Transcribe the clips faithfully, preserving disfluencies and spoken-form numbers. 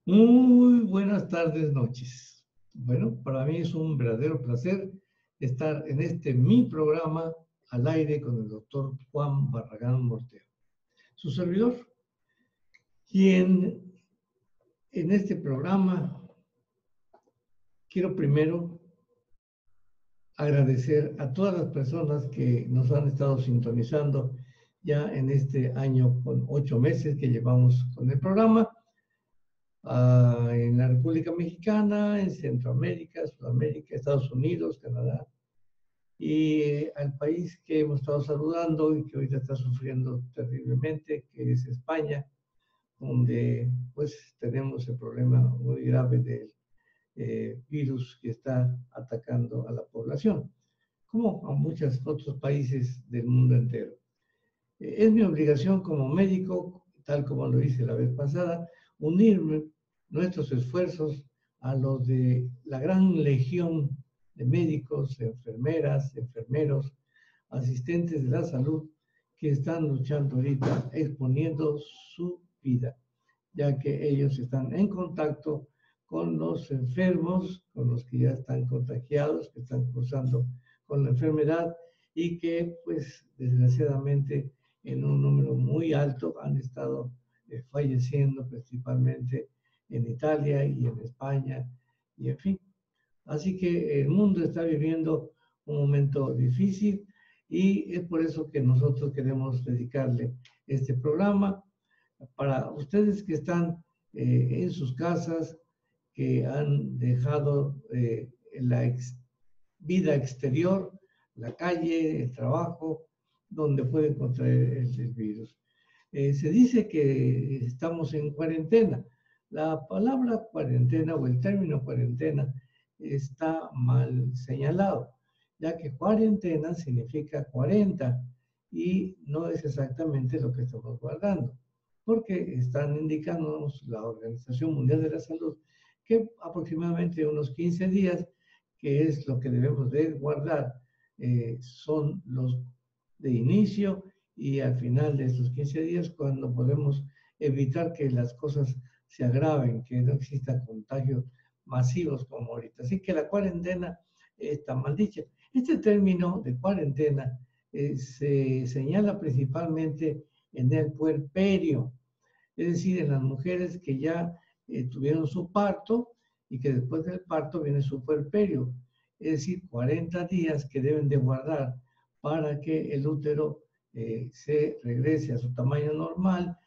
Muy buenas tardes, noches. Bueno, para mí es un verdadero placer estar en este mi programa al aire con el doctor Juan Barragán Mortero, su servidor, quien en este programa quiero primero agradecer a todas las personas que nos han estado sintonizando ya en este año con ocho meses que llevamos con el programa. Uh, en la República Mexicana, en Centroamérica, Sudamérica, Estados Unidos, Canadá, y eh, al país que hemos estado saludando y que ahorita está sufriendo terriblemente, que es España, donde pues tenemos el problema muy grave del eh, virus que está atacando a la población, como a muchos otros países del mundo entero. Eh, es mi obligación como médico, tal como lo hice la vez pasada, unirme nuestros esfuerzos a los de la gran legión de médicos, enfermeras, enfermeros, asistentes de la salud que están luchando ahorita, exponiendo su vida, ya que ellos están en contacto con los enfermos, con los que ya están contagiados, que están cursando con la enfermedad y que, pues, desgraciadamente, en un número muy alto han estado eh, falleciendo, principalmente en Italia y en España, y en fin. Así que el mundo está viviendo un momento difícil y es por eso que nosotros queremos dedicarle este programa para ustedes que están eh, en sus casas, que han dejado eh, la ex vida exterior, la calle, el trabajo, donde pueden contraer el, el virus. Eh, se dice que estamos en cuarentena. La palabra cuarentena o el término cuarentena está mal señalado, ya que cuarentena significa cuarenta y no es exactamente lo que estamos guardando, porque están indicándonos la Organización Mundial de la Salud que aproximadamente unos quince días, que es lo que debemos de guardar, eh, son los de inicio y al final de estos quince días cuando podemos evitar que las cosas se agraven, que no existan contagios masivos como ahorita. Así que la cuarentena está mal dicha. Este término de cuarentena eh, se señala principalmente en el puerperio, es decir, en las mujeres que ya eh, tuvieron su parto y que después del parto viene su puerperio, es decir, cuarenta días que deben de guardar para que el útero eh, se regrese a su tamaño normal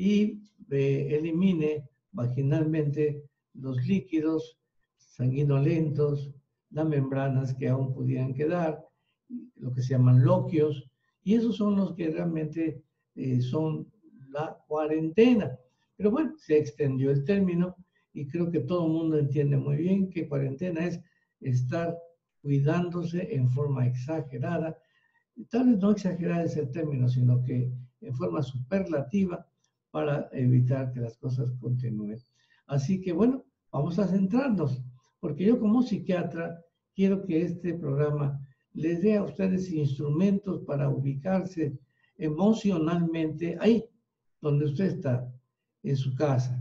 y eh, elimine vaginalmente los líquidos sanguinolentos, las membranas que aún pudieran quedar, lo que se llaman loquios, y esos son los que realmente eh, son la cuarentena. Pero bueno, se extendió el término y creo que todo el mundo entiende muy bien que cuarentena es estar cuidándose en forma exagerada. Tal vez no exagerada es el término, sino que en forma superlativa para evitar que las cosas continúen. Así que bueno, vamos a centrarnos, porque yo como psiquiatra quiero que este programa les dé a ustedes instrumentos para ubicarse emocionalmente ahí, donde usted está, en su casa,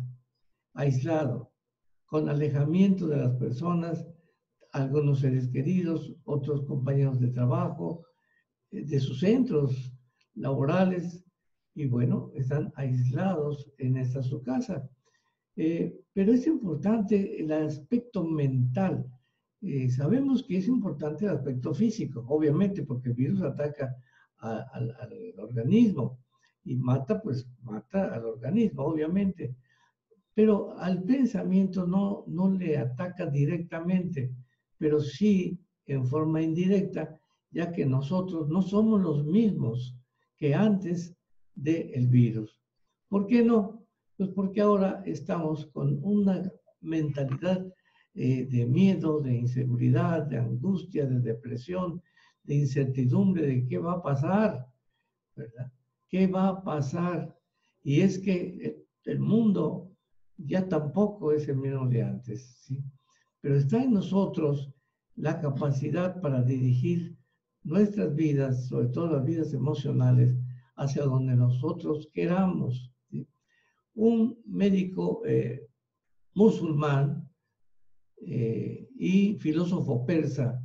aislado, con alejamiento de las personas, algunos seres queridos, otros compañeros de trabajo, de sus centros laborales, y bueno, están aislados en esta su casa. Eh, pero es importante el aspecto mental. Eh, sabemos que es importante el aspecto físico, obviamente, porque el virus ataca a, a, al organismo y mata, pues mata al organismo, obviamente. Pero al pensamiento no, no le ataca directamente, pero sí en forma indirecta, ya que nosotros no somos los mismos que antes del virus. ¿Por qué no? Pues porque ahora estamos con una mentalidad eh, de miedo, de inseguridad, de angustia, de depresión, de incertidumbre de qué va a pasar, ¿verdad? ¿Qué va a pasar? Y es que el mundo ya tampoco es el mismo de antes, ¿sí? Pero está en nosotros la capacidad para dirigir nuestras vidas, sobre todo las vidas emocionales, hacia donde nosotros queramos, ¿sí? Un médico eh, musulmán eh, y filósofo persa,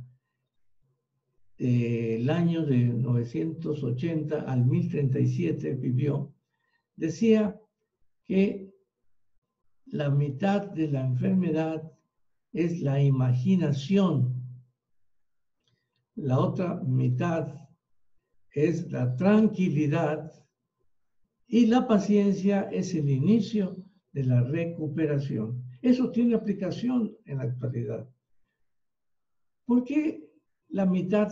eh, el año de novecientos ochenta al mil treinta y siete vivió, decía que la mitad de la enfermedad es la imaginación, la otra mitad es la tranquilidad y la paciencia es el inicio de la recuperación. Eso tiene aplicación en la actualidad. ¿Por qué la mitad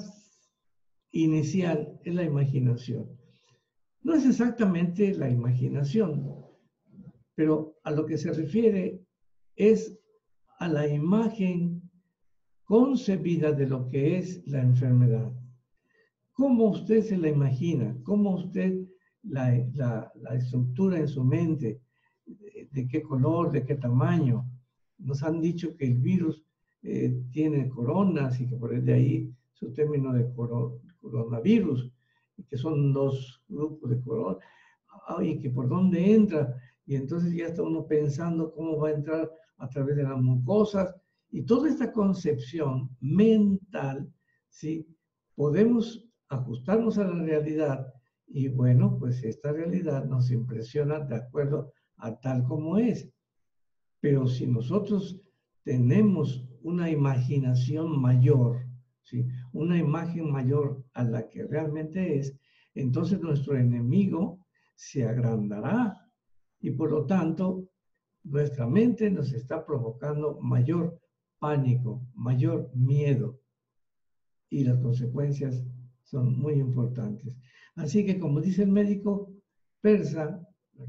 inicial es la imaginación? No es exactamente la imaginación, pero a lo que se refiere es a la imagen concebida de lo que es la enfermedad. ¿Cómo usted se la imagina? ¿Cómo usted la, la, la estructura en su mente? ¿De, de qué color? ¿De qué tamaño? Nos han dicho que el virus eh, tiene coronas y que por de ahí su término de coro, coronavirus, y que son dos grupos de coronas, y que por dónde entra. Y entonces ya está uno pensando cómo va a entrar a través de las mucosas. Y toda esta concepción mental, ¿sí? Podemos ajustarnos a la realidad y bueno, pues esta realidad nos impresiona de acuerdo a tal como es. Pero si nosotros tenemos una imaginación mayor, ¿sí? Una imagen mayor a la que realmente es, entonces nuestro enemigo se agrandará y por lo tanto nuestra mente nos está provocando mayor pánico, mayor miedo y las consecuencias son muy importantes. Así que como dice el médico persa,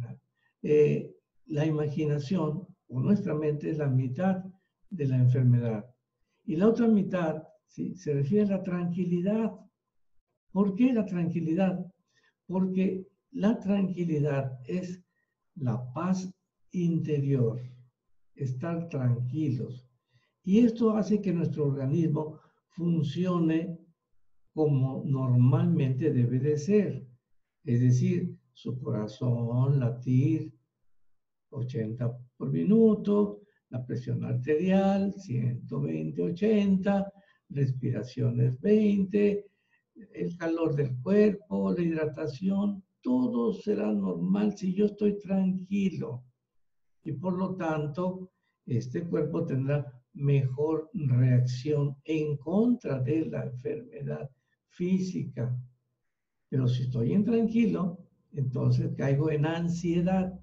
eh, la imaginación o nuestra mente es la mitad de la enfermedad y la otra mitad, ¿sí?, se refiere a la tranquilidad. ¿Por qué la tranquilidad? Porque la tranquilidad es la paz interior, estar tranquilos. Y esto hace que nuestro organismo funcione como normalmente debe de ser. Es decir, su corazón latir ochenta por minuto, la presión arterial ciento veinte ochenta, respiraciones veinte, el calor del cuerpo, la hidratación, todo será normal si yo estoy tranquilo. Y por lo tanto, este cuerpo tendrá mejor reacción en contra de la enfermedad física. Pero si estoy intranquilo, entonces caigo en ansiedad.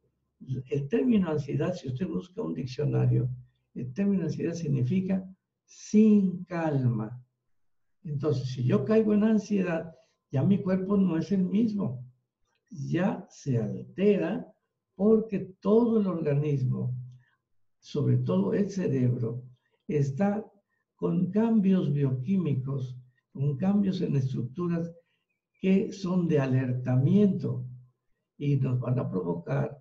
El término ansiedad, si usted busca un diccionario, el término ansiedad significa sin calma. Entonces, si yo caigo en ansiedad, ya mi cuerpo no es el mismo. Ya se altera porque todo el organismo, sobre todo el cerebro, está con cambios bioquímicos, con cambios en estructuras que son de alertamiento y nos van a provocar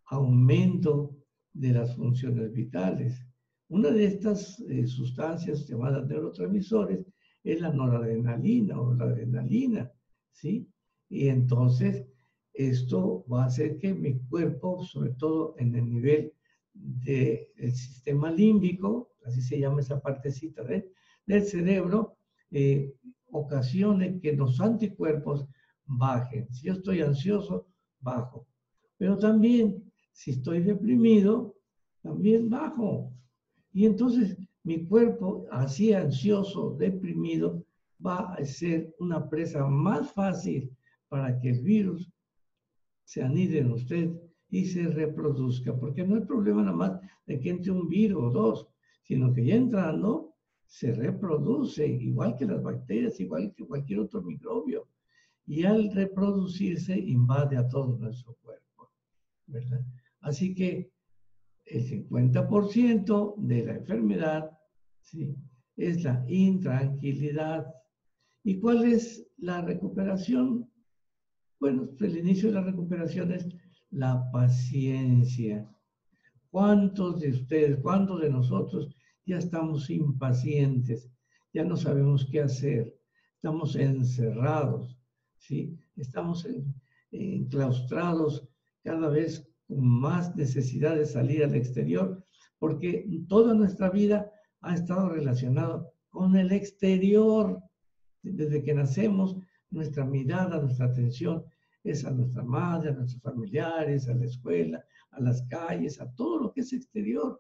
aumento de las funciones vitales. Una de estas eh, sustancias llamadas neurotransmisores es la noradrenalina o la adrenalina, ¿sí? Y entonces esto va a hacer que mi cuerpo, sobre todo en el nivel del sistema límbico, así se llama esa partecita de, del cerebro, eh, ocasione que los anticuerpos bajen. Si yo estoy ansioso, bajo. Pero también, si estoy deprimido, también bajo. Y entonces mi cuerpo, así ansioso, deprimido, va a ser una presa más fácil para que el virus se anide en usted y se reproduzca. Porque no hay problema nada más de que entre un virus o dos, sino que ya entrando se reproduce, igual que las bacterias, igual que cualquier otro microbio. Y al reproducirse invade a todo nuestro cuerpo, ¿verdad? Así que el cincuenta por ciento de la enfermedad, ¿sí?, es la intranquilidad. ¿Y cuál es la recuperación? Bueno, el inicio de la recuperación es la paciencia. ¿Cuántos de ustedes, cuántos de nosotros ya estamos impacientes? Ya no sabemos qué hacer. Estamos encerrados, ¿sí? Estamos en, enclaustrados cada vez con más necesidad de salir al exterior, porque toda nuestra vida ha estado relacionado con el exterior. Desde que nacemos, nuestra mirada, nuestra atención es a nuestra madre, a nuestros familiares, a la escuela, a las calles, a todo lo que es exterior.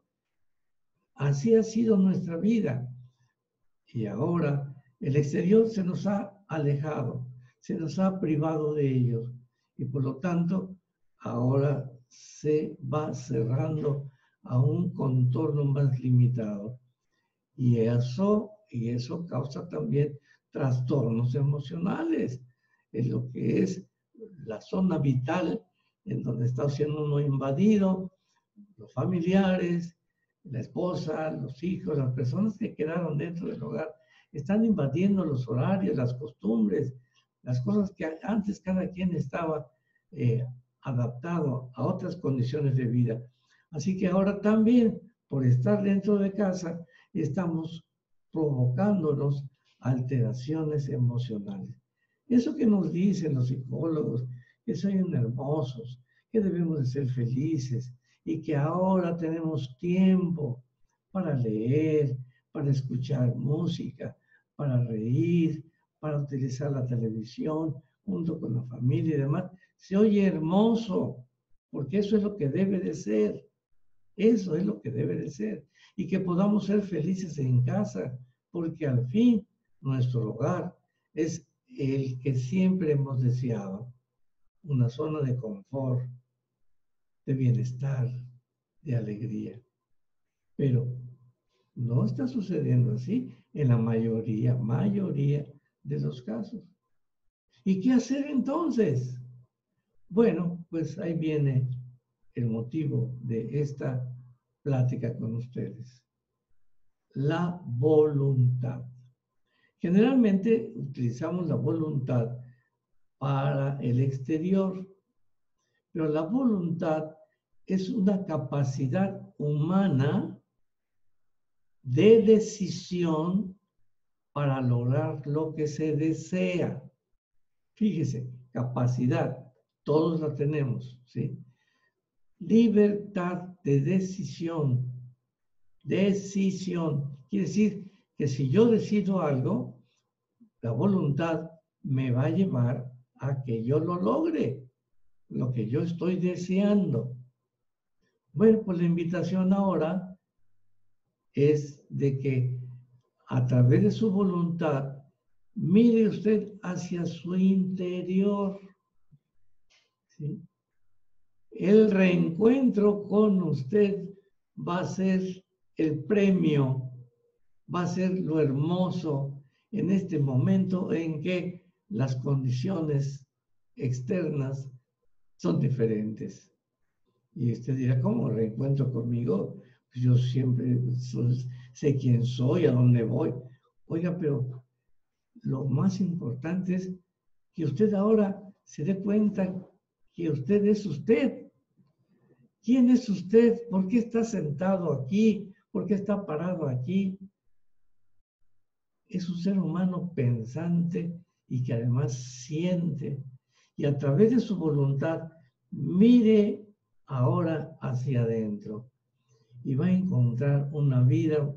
Así ha sido nuestra vida. Y ahora el exterior se nos ha alejado, se nos ha privado de ellos. Y por lo tanto, ahora se va cerrando a un contorno más limitado. Y eso, y eso causa también trastornos emocionales, en lo que es la zona vital, en donde está siendo uno invadido, los familiares, la esposa, los hijos, las personas que quedaron dentro del hogar, están invadiendo los horarios, las costumbres, las cosas que antes cada quien estaba eh, adaptado a otras condiciones de vida. Así que ahora también, por estar dentro de casa, estamos provocándonos alteraciones emocionales. Eso que nos dicen los psicólogos, que son hermosos, que debemos de ser felices y que ahora tenemos tiempo para leer, para escuchar música, para reír, para utilizar la televisión junto con la familia y demás, se oye hermoso, porque eso es lo que debe de ser. Eso es lo que debe de ser. Y que podamos ser felices en casa, porque al fin nuestro hogar es el que siempre hemos deseado. Una zona de confort, de bienestar, de alegría. Pero no está sucediendo así en la mayoría, mayoría de los casos. ¿Y qué hacer entonces? Bueno, pues ahí viene el motivo de esta plática con ustedes. La voluntad. Generalmente utilizamos la voluntad para el exterior, pero la voluntad es una capacidad humana de decisión para lograr lo que se desea. Fíjese, capacidad, todos la tenemos, ¿sí? Libertad de decisión. Decisión. Quiere decir que si yo decido algo, la voluntad me va a llevar a que yo lo logre, lo que yo estoy deseando. Bueno, pues la invitación ahora es de que a través de su voluntad, mire usted hacia su interior. ¿Sí? El reencuentro con usted va a ser el premio, va a ser lo hermoso en este momento en que las condiciones externas son diferentes. Y usted dirá, ¿cómo reencuentro conmigo? Pues yo siempre sé quién soy, a dónde voy. Oiga, pero lo más importante es que usted ahora se dé cuenta que usted es usted. ¿Quién es usted? ¿Por qué está sentado aquí? ¿Por qué está parado aquí? Es un ser humano pensante y que además siente. Y a través de su voluntad, mire ahora hacia adentro y va a encontrar una vida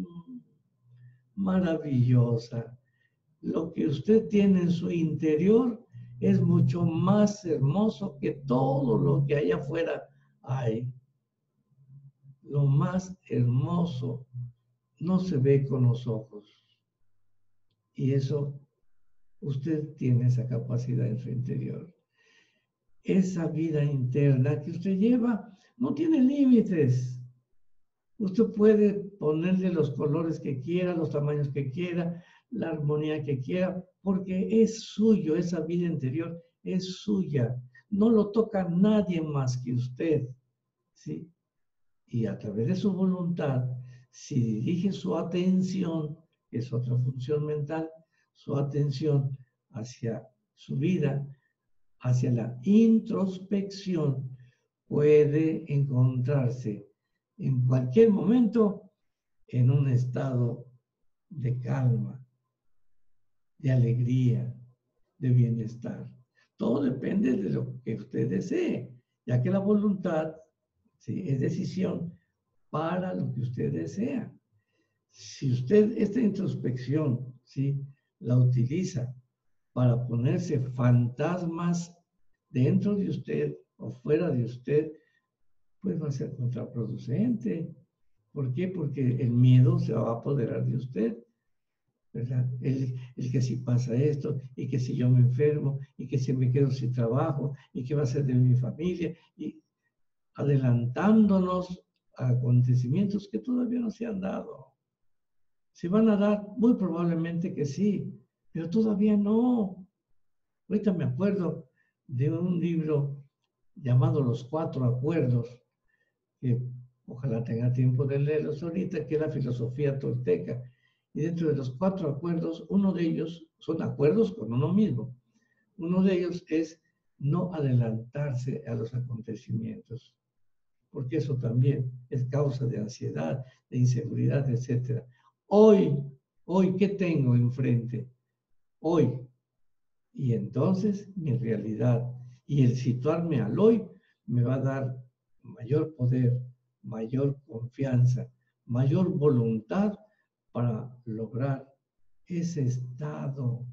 maravillosa. Lo que usted tiene en su interior es mucho más hermoso que todo lo que allá afuera hay. Lo más hermoso no se ve con los ojos. Y eso, usted tiene esa capacidad en su interior. Esa vida interna que usted lleva no tiene límites. Usted puede ponerle los colores que quiera, los tamaños que quiera, la armonía que quiera, porque es suyo, esa vida interior es suya. No lo toca nadie más que usted, ¿sí? Y a través de su voluntad, si dirige su atención, que es otra función mental, su atención hacia su vida, hacia la introspección, puede encontrarse en cualquier momento en un estado de calma, de alegría, de bienestar. Todo depende de lo que usted desee ya que la voluntad, ¿sí?, es decisión para lo que usted desea. Si usted esta introspección, ¿sí?, la utiliza para ponerse fantasmas dentro de usted o fuera de usted, pues va a ser contraproducente. ¿Por qué? Porque el miedo se va a apoderar de usted, ¿verdad? El, el que si pasa esto, y que si yo me enfermo, y que si me quedo sin trabajo, y qué va a ser de mi familia, y adelantándonos a acontecimientos que todavía no se han dado. Se van a dar, muy probablemente que sí, pero todavía no. Ahorita me acuerdo de un libro llamado Los Cuatro Acuerdos, que ojalá tenga tiempo de leerlos ahorita, que es la filosofía tolteca. Y dentro de los cuatro acuerdos, uno de ellos son acuerdos con uno mismo. Uno de ellos es no adelantarse a los acontecimientos, porque eso también es causa de ansiedad, de inseguridad, etcétera. Hoy, hoy, ¿qué tengo enfrente? Hoy. Y entonces mi realidad y el situarme al hoy me va a dar mayor poder, mayor confianza, mayor voluntad para lograr ese estado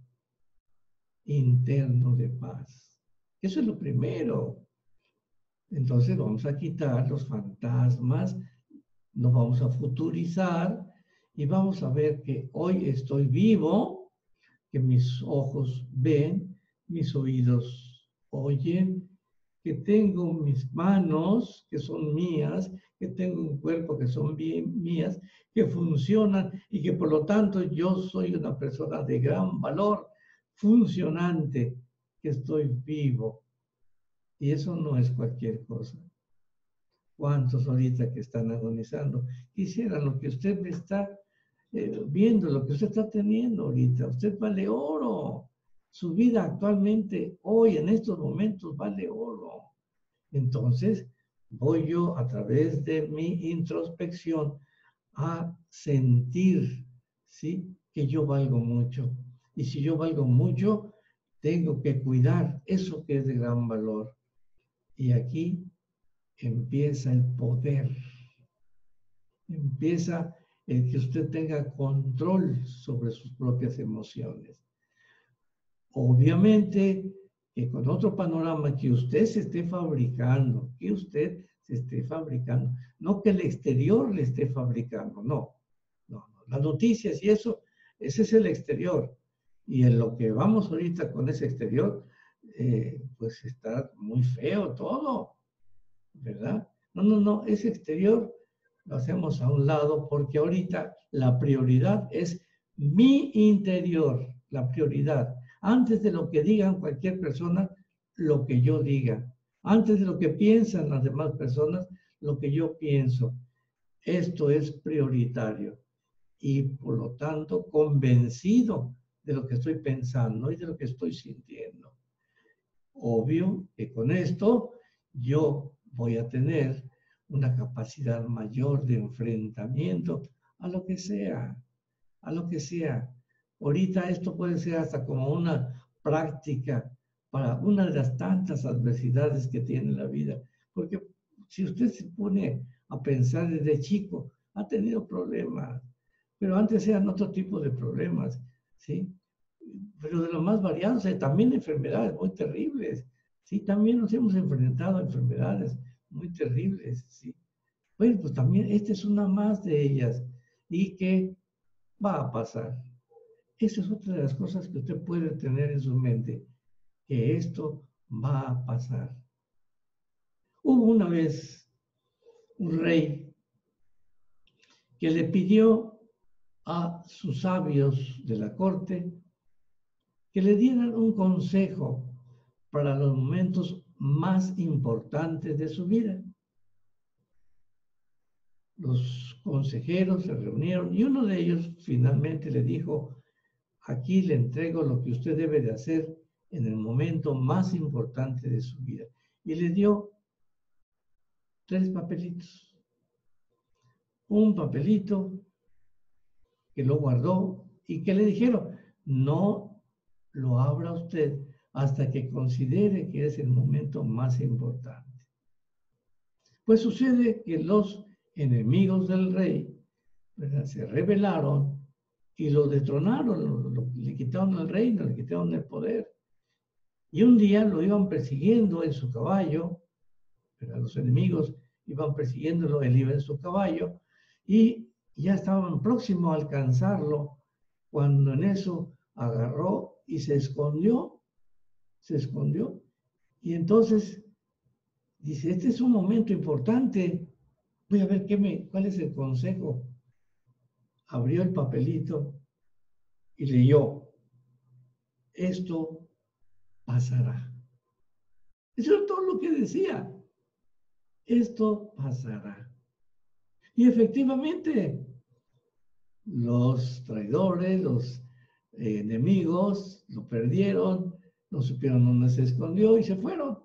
interno de paz. Eso es lo primero. Entonces vamos a quitar los fantasmas, nos vamos a futurizar y vamos a ver que hoy estoy vivo, que mis ojos ven, mis oídos oyen, que tengo mis manos que son mías, que tengo un cuerpo que son bien mías, que funcionan y que por lo tanto yo soy una persona de gran valor, funcionante, que estoy vivo. Y eso no es cualquier cosa. ¿Cuántos ahorita que están agonizando quisieran lo que usted me está eh, viendo, lo que usted está teniendo ahorita? Usted vale oro. Su vida actualmente, hoy, en estos momentos, vale oro. Entonces, voy yo a través de mi introspección a sentir, ¿sí?, que yo valgo mucho. Y si yo valgo mucho, tengo que cuidar eso que es de gran valor. Y aquí empieza el poder. Empieza el que usted tenga control sobre sus propias emociones. Obviamente que con otro panorama que usted se esté fabricando, que usted se esté fabricando, no que el exterior le esté fabricando, no, no, no. Las noticias y eso, ese es el exterior. Y en lo que vamos ahorita con ese exterior, eh, pues está muy feo todo, ¿verdad? No, no, no, ese exterior lo hacemos a un lado porque ahorita la prioridad es mi interior, la prioridad. Antes de lo que digan cualquier persona, lo que yo diga. Antes de lo que piensan las demás personas, lo que yo pienso. Esto es prioritario. Y por lo tanto, convencido de lo que estoy pensando y de lo que estoy sintiendo. Obvio que con esto yo voy a tener una capacidad mayor de enfrentamiento a lo que sea, a lo que sea. Ahorita esto puede ser hasta como una práctica para una de las tantas adversidades que tiene la vida. Porque si usted se pone a pensar desde chico, ha tenido problemas, pero antes eran otro tipo de problemas, ¿sí? Pero de los más variados, hay también enfermedades muy terribles, ¿sí? También nos hemos enfrentado a enfermedades muy terribles, ¿sí? Bueno, pues también esta es una más de ellas y que va a pasar. Esa es otra de las cosas que usted puede tener en su mente, que esto va a pasar. Hubo una vez un rey que le pidió a sus sabios de la corte que le dieran un consejo para los momentos más importantes de su vida. Los consejeros se reunieron y uno de ellos finalmente le dijo: aquí le entrego lo que usted debe de hacer en el momento más importante de su vida. Y le dio tres papelitos. Un papelito que lo guardó y que le dijeron: no lo abra usted hasta que considere que es el momento más importante. Pues sucede que los enemigos del rey, ¿verdad?, se rebelaron y lo destronaron, lo, lo, le quitaron el reino, le quitaron el poder. Y un día lo iban persiguiendo en su caballo, ¿verdad? Los enemigos iban persiguiéndolo, él iba en su caballo, y ya estaban próximos a alcanzarlo, cuando en eso agarró y se escondió, se escondió, y entonces dice, este es un momento importante, voy a ver qué me, cuál es el consejo. Abrió el papelito y leyó, esto pasará. Eso es todo lo que decía, esto pasará. Y efectivamente, los traidores, los eh, enemigos, lo perdieron, no supieron dónde se escondió y se fueron.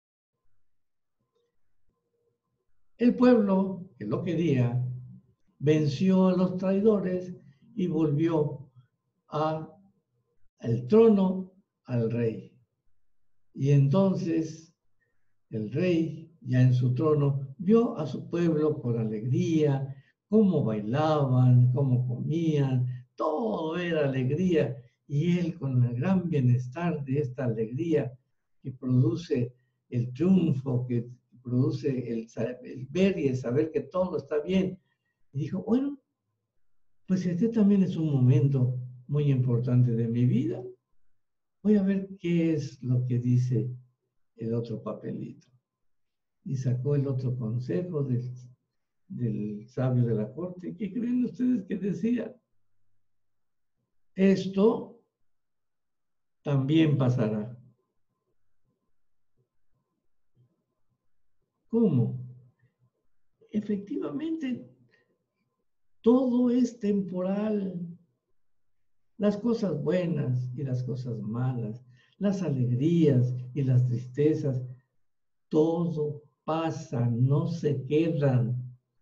El pueblo, que lo quería, venció a los traidores y volvió a, al trono al rey. Y entonces el rey, ya en su trono, vio a su pueblo con alegría, cómo bailaban, cómo comían, todo era alegría. Y él, con el gran bienestar de esta alegría que produce el triunfo, que produce el, el ver y el saber que todo está bien, y dijo, bueno, pues este también es un momento muy importante de mi vida. Voy a ver qué es lo que dice el otro papelito. Y sacó el otro consejo del, del sabio de la corte. ¿Qué creen ustedes que decía? Esto también pasará. ¿Cómo? Efectivamente, todo es temporal. Las cosas buenas y las cosas malas, las alegrías y las tristezas, todo pasa, no se quedan.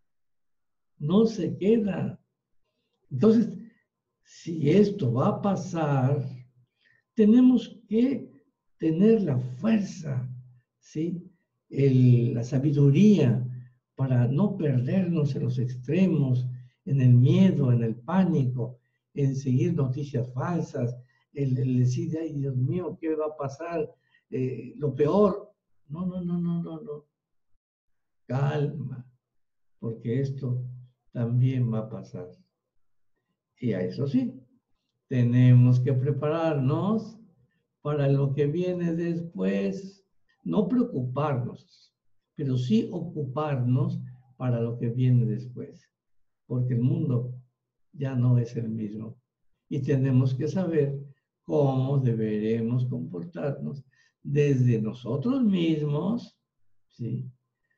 No se queda. Entonces, si esto va a pasar, tenemos que tener la fuerza, ¿sí? El, la sabiduría para no perdernos en los extremos, en el miedo, en el pánico, en seguir noticias falsas, el, el decir, ay, Dios mío, ¿qué va a pasar? Eh, lo peor. No, no, no, no, no, no. Calma, porque esto también va a pasar. Y a eso sí, tenemos que prepararnos para lo que viene después. No preocuparnos, pero sí ocuparnos para lo que viene después. Porque el mundo ya no es el mismo. Y tenemos que saber cómo deberemos comportarnos desde nosotros mismos, ¿sí?,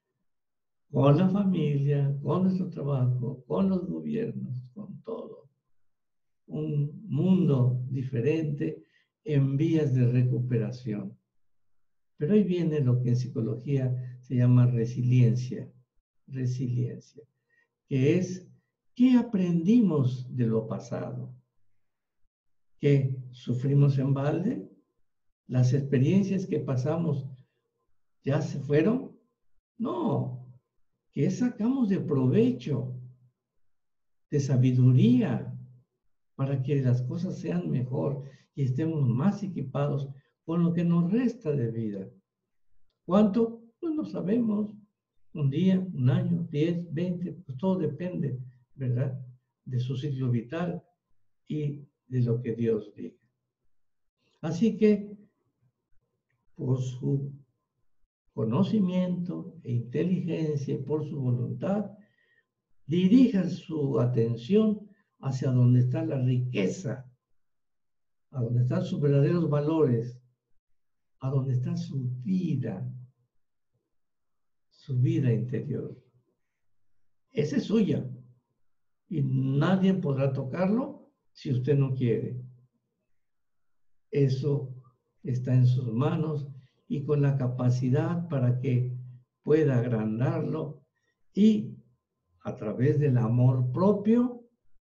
con la familia, con nuestro trabajo, con los gobiernos, con todo. Un mundo diferente en vías de recuperación. Pero ahí viene lo que en psicología se llama resiliencia. Resiliencia, que es ¿qué aprendimos de lo pasado? ¿Qué sufrimos en balde? ¿Las experiencias que pasamos ya se fueron? No. ¿Qué sacamos de provecho, de sabiduría, para que las cosas sean mejor y estemos más equipados con lo que nos resta de vida? ¿Cuánto? Pues no sabemos. Un día, un año, diez, veinte, pues todo depende, ¿verdad?, de su ciclo vital y de lo que Dios diga. Así que, por su conocimiento e inteligencia y por su voluntad, dirija su atención hacia donde está la riqueza, a donde están sus verdaderos valores, a donde está su vida, su vida interior. Esa es suya y nadie podrá tocarlo si usted no quiere. Eso está en sus manos y con la capacidad para que pueda agrandarlo y a través del amor propio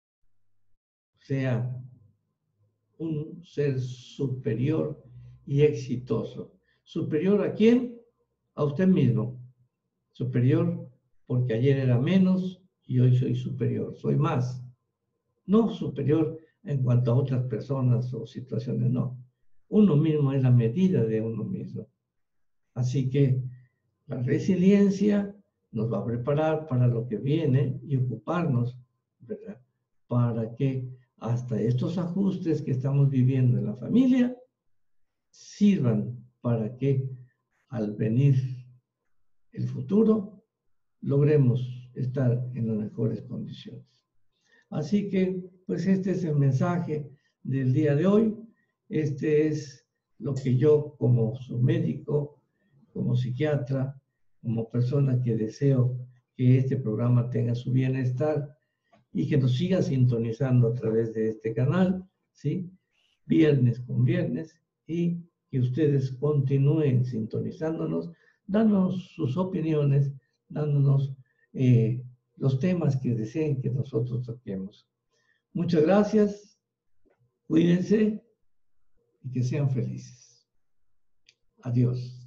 sea un ser superior y exitoso. ¿Superior a quién? A usted mismo. Superior porque ayer era menos y hoy soy superior, soy más. No superior en cuanto a otras personas o situaciones, no. Uno mismo es la medida de uno mismo. Así que la resiliencia nos va a preparar para lo que viene y ocuparnos, ¿verdad? Para que hasta estos ajustes que estamos viviendo en la familia sirvan para que al venir el futuro logremos estar en las mejores condiciones. Así que, pues este es el mensaje del día de hoy. Este es lo que yo como su médico, como psiquiatra, como persona que deseo que este programa tenga su bienestar y que nos siga sintonizando a través de este canal, ¿sí? Viernes con viernes, y que ustedes continúen sintonizándonos, dándonos sus opiniones, dándonos eh, los temas que deseen que nosotros toquemos. Muchas gracias, cuídense y que sean felices. Adiós.